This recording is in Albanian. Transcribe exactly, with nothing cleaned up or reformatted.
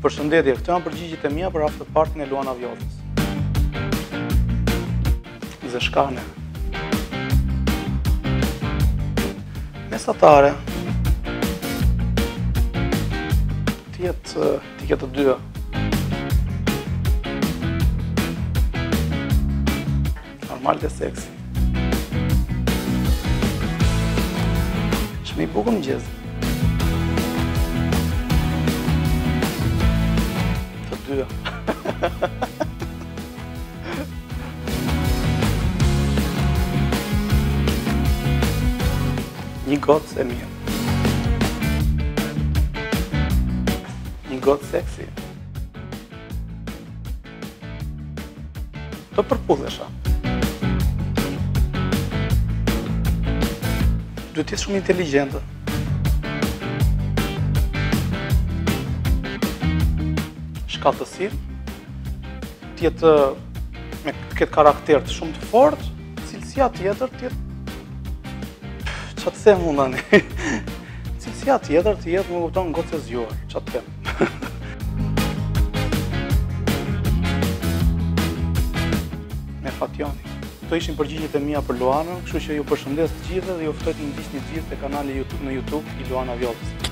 Përshëndetje, këto janë përgjigjet e mia për afterpartyn e Luana Vjollcës. Zeshkane. Mesatare. Ti jetë ti ke të dyja. Normal dhe seksi. Shmi bukur mëngjes. Të dyja. Një gocë e mirë. Një gocë seksi. Të përpullesha. Duhet të jesh shumë inteligjente. Shkallësirë, të jetë me të ketë karakter të shumë të fortë, cilësia tjetër të jetë qa të them unë tani? Cilësia tjetër të jetë më kupton gocë e zgjuar, qa të them. Me Fatjoni. Këto ishin përgjigjet e mia për Luanën, kështu që ju përshëndes të gjithë dhe ju ftoj të më ndiqni të gjithë te kanali YouTube në YouTube i Luana Vjollcës.